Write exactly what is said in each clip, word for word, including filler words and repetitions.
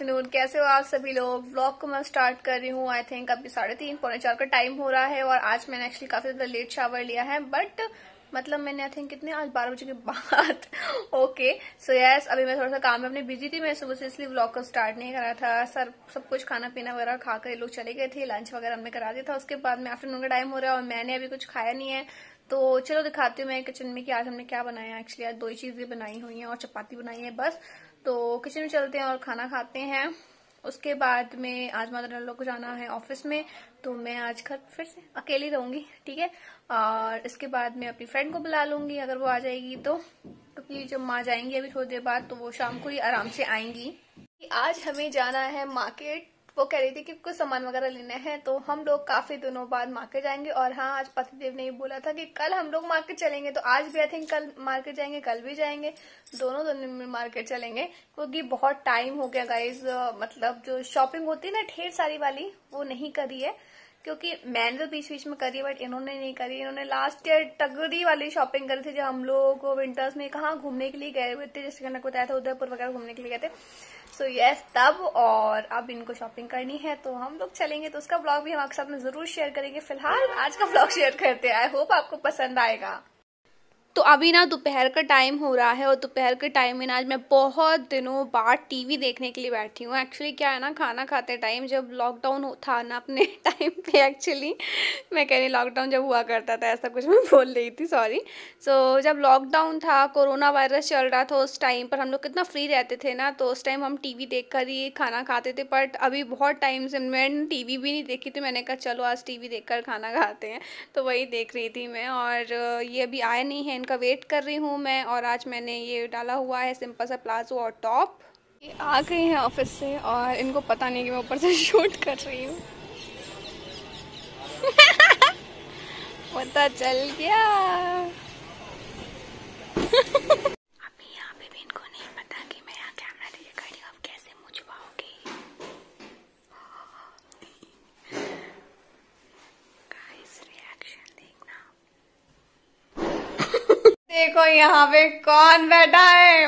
Afternoon, कैसे हो आप सभी लोग। व्लॉग को मैं स्टार्ट कर रही हूँ। आई थिंक अभी साढ़े तीन पौने चार का टाइम हो रहा है और आज मैंने एक्चुअली काफी ज्यादा लेट शावर लिया है, बट मतलब मैंने आई थिंक कितने आज बारह बजे के बाद ओके सो यस अभी मैं थोड़ा सा काम में अपनी बिजी थी। मैं सुबह से इसलिए व्लॉग को स्टार्ट नहीं करा था। सर सब कुछ खाना पीना वगैरह खाकर ये लोग चले गए थे, लंच वगैरह हमने करा दिया था। उसके बाद में आफ्टरनून का टाइम हो रहा है और मैंने अभी कुछ खाया नहीं है, तो चलो दिखाती हूँ मैं किचन में कि आज हमने क्या बनाया। एक्चुअली आज दो ही चीजें बनाई हुई हैं और चपाती बनाई है बस। तो किचन में चलते हैं और खाना खाते हैं। उसके बाद में आज मदर इन लॉ को जाना है ऑफिस में, तो मैं आज घर फिर से अकेली रहूंगी, ठीक है। और इसके बाद मैं अपनी फ्रेंड को बुला लूंगी अगर वो आ जाएगी तो, क्योंकि जब माँ जाएंगी अभी थोड़ी देर बाद तो वो शाम को ही आराम से आएंगी। आज हमें जाना है मार्केट। वो कह रही थी कि कुछ सामान वगैरह लेना है, तो हम लोग काफी दिनों बाद मार्केट जाएंगे। और हाँ, आज पतिदेव ने ही बोला था कि कल हम लोग मार्केट चलेंगे, तो आज भी आई थिंक कल मार्केट जाएंगे, कल भी जाएंगे, दोनों दिन में मार्केट चलेंगे। क्योंकि बहुत टाइम हो गया गाइज, मतलब जो शॉपिंग होती है ना ढेर सारी वाली, वो नहीं करी है। क्योंकि मैंने तो बीच बीच में करी है बट इन्होंने नहीं करी। इन्होंने लास्ट ईयर टगरी वाली शॉपिंग करी थी, जब हम लोग विंटर्स में कहाँ घूमने के लिए गए हुए थे, जैसे मैंने बताया था उदयपुर वगैरह घूमने के लिए गए थे। सो so, यस yes, तब और अब इनको शॉपिंग करनी है तो हम लोग चलेंगे, तो उसका ब्लॉग भी हम आपके साथ में जरूर शेयर करेंगे। फिलहाल आज का ब्लॉग शेयर करते हैं, आई होप आपको पसंद आएगा। तो अभी ना दोपहर का टाइम हो रहा है और दोपहर के टाइम में ना आज मैं बहुत दिनों बाद टीवी देखने के लिए बैठी हूँ। एक्चुअली क्या है ना, खाना खाते टाइम जब लॉकडाउन था ना अपने टाइम पे, एक्चुअली मैं कह रही लॉकडाउन जब हुआ करता था ऐसा कुछ मैं बोल रही थी, सॉरी। सो so, जब लॉकडाउन था, कोरोना वायरस चल रहा था, उस टाइम पर हम लोग कितना फ्री रहते थे ना, तो उस टाइम हम टीवी देख कर ही खाना खाते थे। बट अभी बहुत टाइम से मैंने टीवी भी नहीं देखी थी, मैंने कहा चलो आज टीवी देख कर खाना खाते हैं, तो वही देख रही थी मैं। और ये अभी आए नहीं है, का वेट कर रही हूँ मैं। और आज मैंने ये डाला हुआ है सिंपल सा प्लाजो और टॉप। ये आ गए हैं ऑफिस से और इनको पता नहीं कि मैं ऊपर से शूट कर रही हूँ पता चल गया अभी यहाँ पे भी इनको नहीं पता कि मैं यहाँ कैमरा लेके खड़ी हूँ। अब कैसे मुँह छुपाओगी गाइस, रिएक्शन देखना। देखो यहाँ पे कौन बैठा है।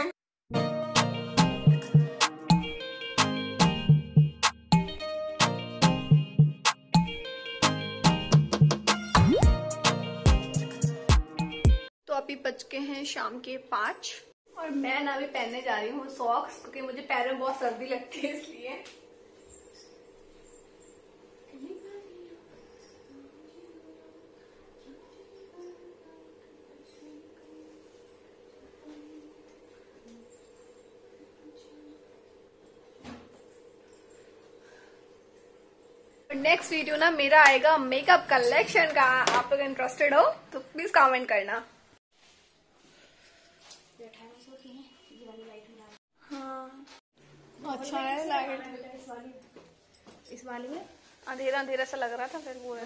तो अभी बज के हैं शाम के पाँच और मैं ना अभी पहनने जा रही हूँ सॉक्स, क्योंकि मुझे पैरों में बहुत सर्दी लगती है इसलिए। नेक्स्ट वीडियो ना मेरा आएगा मेकअप कलेक्शन का। आप लोग इंटरेस्टेड हो तो प्लीज कमेंट करना। हाँ अच्छा है लाइट, इस वाली में अंधेरा अंधेरा सा लग रहा था, फिर वो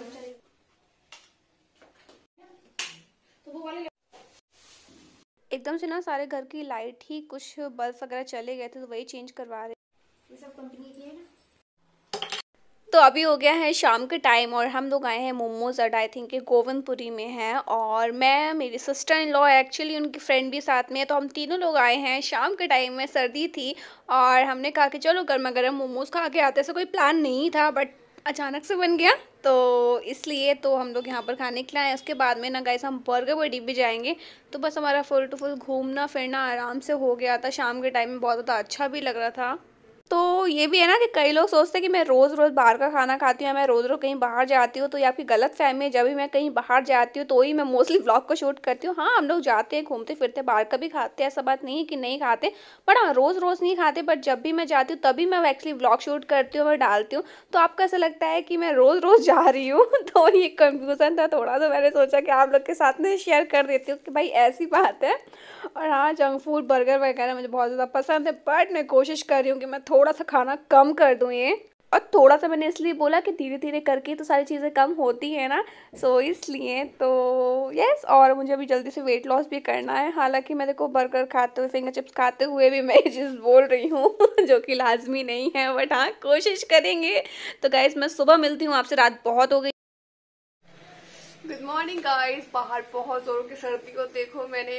तो वो वाली एकदम से ना सारे घर की लाइट ही कुछ बल्ब वगैरह चले गए थे, तो वही चेंज करवा रहे। ये सब कंपनी की है ना। तो अभी हो गया है शाम के टाइम और हम लोग आए हैं मोमोज अड्डा, आई थिंक गोविंदपुरी में है। और मैं, मेरी सिस्टर इन लॉ, एक्चुअली उनकी फ्रेंड भी साथ में है, तो हम तीनों लोग आए हैं। शाम के टाइम में सर्दी थी और हमने कहा कि चलो गर्मा गर्म मोमोज खा के आते। ऐसा कोई प्लान नहीं था बट अचानक से बन गया, तो इसलिए तो हम लोग यहाँ पर खाने के लिए आए। उसके बाद में ना गाइस हम बर्गर बड़ी भी जाएंगे, तो बस हमारा फुल टू फुल घूमना फिरना आराम से हो गया था। शाम के टाइम में बहुत ज़्यादा अच्छा भी लग रहा था। तो ये भी है ना कि कई लोग सोचते हैं कि मैं रोज़ रोज़ बाहर का खाना खाती हूँ या मैं रोज़ रोज़ कहीं बाहर जाती हूँ, तो ये आपकी गलत फहमी है। जब भी मैं कहीं बाहर जाती हूँ तो ही मैं मोस्टली व्लॉग को शूट करती हूँ। हाँ, हम लोग जाते हैं, घूमते फिरते, बाहर का भी खाते हैं, ऐसा बात नहीं है कि नहीं खाते, बट हाँ रोज़ रोज़ नहीं खाते। बट जब भी मैं जाती हूँ तभी मैं एक्चुअली व्लॉग शूट करती हूँ, मैं डालती हूँ। तो आपको ऐसा लगता है कि मैं रोज़ रोज़ जा रही हूँ तो ये कन्फ्यूज़न था थोड़ा, तो मैंने सोचा कि आप लोग के साथ में शेयर कर देती हूँ कि भाई ऐसी बात है। और हाँ, जंक फूड बर्गर वगैरह मुझे बहुत ज़्यादा पसंद है, बट मैं कोशिश कर रही हूँ कि मैं थोड़ा सा खाना कम कर दूँ ये। और थोड़ा सा मैंने इसलिए बोला कि धीरे धीरे करके तो सारी चीज़ें कम होती है ना, सो इसलिए तो यस। और मुझे अभी जल्दी से वेट लॉस भी करना है। हालांकि मैं देखो बर्गर खाते हुए, फिंगर चिप्स खाते हुए भी मैं ये चीज़ बोल रही हूँ जो कि लाजमी नहीं है, बट हाँ कोशिश करेंगे। तो गाइस मैं सुबह मिलती हूँ आपसे, रात बहुत हो गई। गुड मॉर्निंग गाइस, बाहर बहुत जोरों की सर्दी को देखो मैंने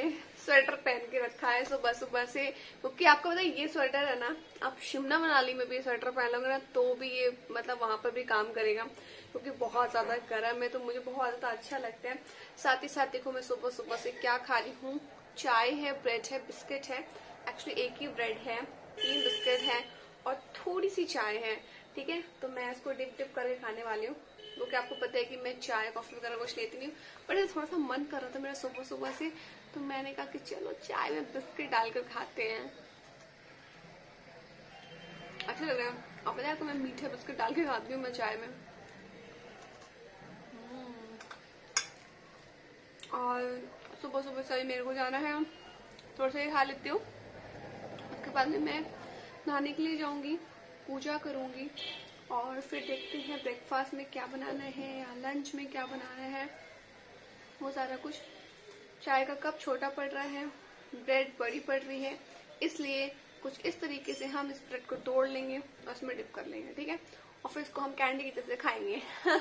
स्वेटर पहन के रखा है सुबह सुबह से, क्योंकि आपको पता है ये स्वेटर है ना, आप शिमला मनाली में भी स्वेटर पहन लोगे ना तो भी ये मतलब वहां पर भी काम करेगा, क्योंकि बहुत ज्यादा गर्म है तो मुझे बहुत ज्यादा अच्छा लगता है। साथ ही साथ देखो मैं सुबह सुबह से क्या खा रही हूँ, चाय है, ब्रेड है, बिस्किट है। एक्चुअली एक ही ब्रेड है, तीन बिस्किट है और थोड़ी सी चाय है, ठीक है। तो मैं इसको डिप डिप करके खाने वाली हूँ, क्योंकि आपको पता है कि मैं चाय कॉफी वगैरह कुछ लेती नहीं हूँ, बट थोड़ा सा मन कर रहा था मेरा सुबह सुबह से, तो मैंने कहा कि चलो चाय में बिस्किट डालकर खाते हैं, अच्छा लग रहा है। आप पता है आपको मैं मीठे बिस्किट डाल के खाती हूँ मैं चाय में। और सुबह सुबह से मेरे को जाना है, थोड़ा सा ये खा लेती हूँ, उसके बाद में मैं नहाने के लिए जाऊंगी, पूजा करूंगी और फिर देखते हैं ब्रेकफास्ट में क्या बनाना है या लंच में क्या बनाना है, वो सारा कुछ। चाय का कप छोटा पड़ रहा है, ब्रेड बड़ी पड़ रही है, इसलिए कुछ इस तरीके से हम इस ब्रेड को तोड़ लेंगे और उसमें डिप कर लेंगे, ठीक है। और फिर इसको हम कैंडी की तरह से खाएंगे।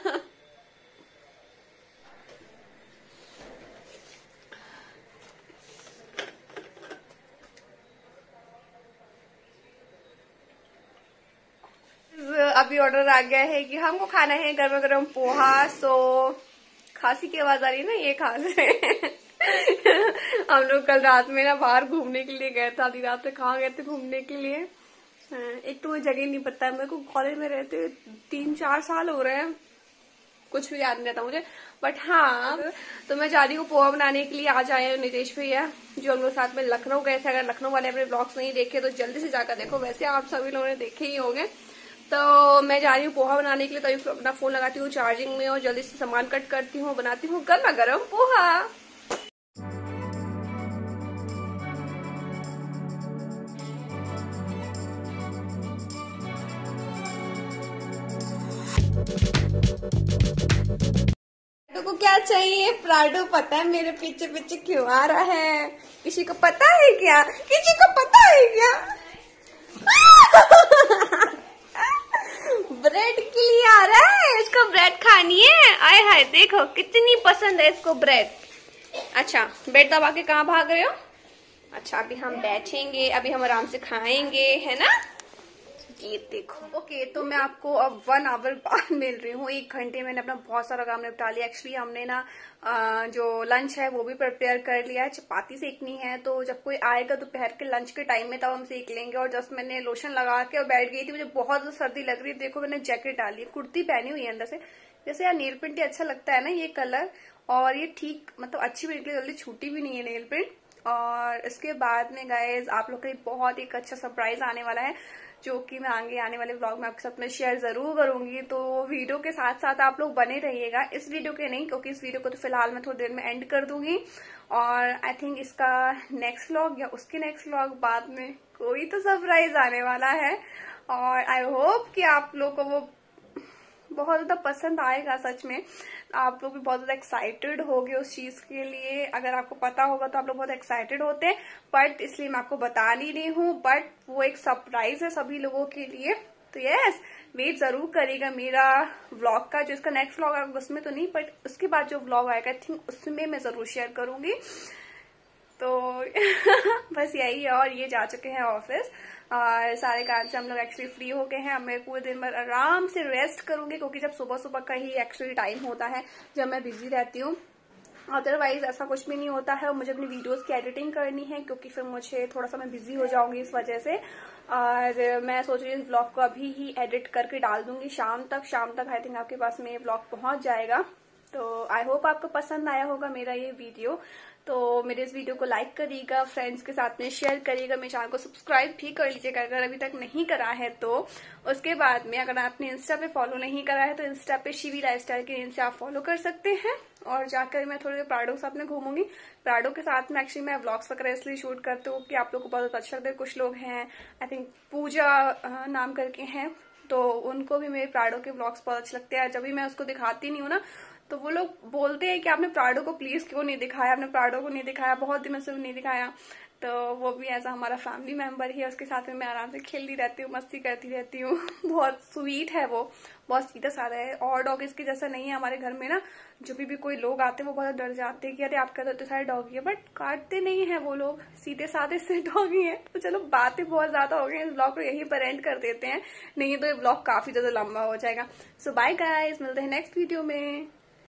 अभी ऑर्डर आ गया है कि हमको खाना है गर्मा गर्म पोहा, सो खांसी की आवाज आ रही है ना, ये खा रहे हैं। हम लोग कल रात में ना बाहर घूमने के लिए गए थे, आधी रात में कहाँ गए थे घूमने के लिए, एक तो मुझे जगह नहीं पता है, मेरे को कॉलेज में रहते तीन चार साल हो रहे हैं, कुछ भी याद नहीं रहता मुझे, बट हाँ तो मैं जा रही हूँ पोहा बनाने के लिए। आज आए नितेश भैया जो हम लोग साथ में लखनऊ गए थे, अगर लखनऊ वाले अपने ब्लॉग्स नहीं देखे तो जल्दी से जाकर देखो, वैसे आप सभी लोगों ने देखे ही होंगे। तो मैं जा रही हूँ पोहा बनाने के लिए, तो अभी अपना फोन लगाती हूँ चार्जिंग में और जल्दी से सामान कट करती हूँ, बनाती हूँ गर्मा गर्म पोहा। को क्या चाहिए, प्राडो पता है मेरे पीछे पीछे क्यों आ रहा है, किसी को पता है क्या, किसी को पता है क्या? ब्रेड के लिए आ रहा है, इसको ब्रेड खानी है, आए हाय देखो कितनी पसंद है इसको ब्रेड। अच्छा बेड दबा के कहाँ भाग रहे हो? अच्छा अभी हम बैठेंगे, अभी हम आराम से खाएंगे, है ना, ये देखो। ओके okay, तो मैं आपको अब वन आवर बाद मिल रही हूँ, एक घंटे मैंने अपना बहुत सारा काम निपटा लिया। एक्चुअली हमने ना आ, जो लंच है वो भी प्रिपेयर कर लिया है, चपाती सेकनी है, तो जब कोई आएगा दोपहर के लंच के टाइम में तब हम सेक लेंगे। और जस्ट मैंने लोशन लगा के और बैठ गई थी, मुझे बहुत सर्दी लग रही है, देखो मैंने जैकेट डाली, कुर्ती पहनी हुई है अंदर से, जैसे यार नेल प्रिंट अच्छा लगता है ना ये कलर, और ये ठीक मतलब अच्छी भी निकली, जल्दी छूटी भी नहीं है नेल प्रिंट। और इसके बाद में गाइज आप लोग के लिए बहुत एक अच्छा सरप्राइज आने वाला है, जो कि मैं आगे आने वाले व्लॉग में आपके साथ में शेयर जरूर करूंगी, तो वीडियो के साथ साथ आप लोग बने रहिएगा। इस वीडियो के नहीं, क्योंकि इस वीडियो को तो फिलहाल मैं थोड़ी देर में एंड कर दूंगी, और आई थिंक इसका नेक्स्ट व्लॉग या उसके नेक्स्ट व्लॉग बाद में कोई तो सरप्राइज आने वाला है, और आई होप कि आप लोग को वो बहुत ज्यादा पसंद आएगा। सच में आप लोग भी बहुत ज्यादा एक्साइटेड होगे उस चीज के लिए, अगर आपको पता होगा तो आप लोग बहुत एक्साइटेड होते हैं, बट इसलिए मैं आपको बता नहीं रही हूँ, बट वो एक सरप्राइज है सभी लोगों के लिए। तो यस वेट जरूर करिएगा मेरा व्लॉग का, जो इसका नेक्स्ट व्लॉग आएगा उसमें तो नहीं, बट उसके बाद जो व्लॉग आएगा आई थिंक उसमें मैं जरूर शेयर करूंगी। तो बस यही है, और ये जा चुके हैं ऑफिस और सारे काम से हम लोग एक्चुअली फ्री हो गए हैं। अब मैं पूरे दिन भर आराम से रेस्ट करूंगी, क्योंकि जब सुबह सुबह का ही एक्चुअली टाइम होता है जब मैं बिजी रहती हूँ, अदरवाइज ऐसा कुछ भी नहीं होता है। और मुझे अपनी वीडियोस की एडिटिंग करनी है, क्योंकि फिर मुझे थोड़ा सा मैं बिजी हो जाऊंगी इस वजह से, और मैं सोच रही हूँ इस ब्लॉग को अभी ही एडिट करके डाल दूंगी शाम तक। शाम तक आई थिंक आपके पास में ये ब्लॉग पहुंच जाएगा। तो आई होप आपको पसंद आया होगा मेरा ये वीडियो। तो मेरे इस वीडियो को लाइक करिएगा, फ्रेंड्स के साथ में शेयर करिएगा, मेरे चैनल को सब्सक्राइब भी कर लीजिएगा अगर अभी तक नहीं करा है तो। उसके बाद में अगर आपने इंस्टा पे फॉलो नहीं करा है तो इंस्टा पे शिवी लाइफस्टाइल के नेम से आप फॉलो कर सकते हैं। और जाकर मैं थोड़ी देर प्राडो के साथ में घूमूंगी। प्राडो के साथ में एक्चुअली मैं व्लॉग्स वगैरह इसलिए शूट करती हूँ कि आप लोग को बहुत अच्छा लगता है। कुछ लोग हैं आई थिंक पूजा नाम करके हैं, तो उनको भी मेरे प्राडो के व्लॉग्स बहुत अच्छे लगते हैं। जब भी मैं उसको दिखाती नहीं हूँ ना तो वो लोग बोलते हैं कि आपने प्राडो को प्लीज क्यों नहीं दिखाया, आपने प्राडो को नहीं दिखाया, बहुत दिनों से नहीं दिखाया। तो वो भी ऐसा हमारा फैमिली मेंबर ही है, उसके साथ में मैं आराम से खेलती रहती हूँ, मस्ती करती रहती हूँ। बहुत स्वीट है वो, बहुत सीधा साधा है। और डॉग इसके जैसा नहीं है हमारे घर में ना, जो भी, भी कोई लोग आते हैं वो बहुत डर जाते हैं कि अरे आपका तो इतने सारे डॉगी है, बट काटते नहीं है वो लोग, सीधे साधे से डॉगी है। तो चलो बातें बहुत ज्यादा हो गई, इस ब्लॉग को यहीं पर एंड कर देते हैं, नहीं तो ये ब्लॉग काफी ज्यादा लंबा हो जाएगा। सो बाय गाइस, मिलते हैं नेक्स्ट वीडियो में।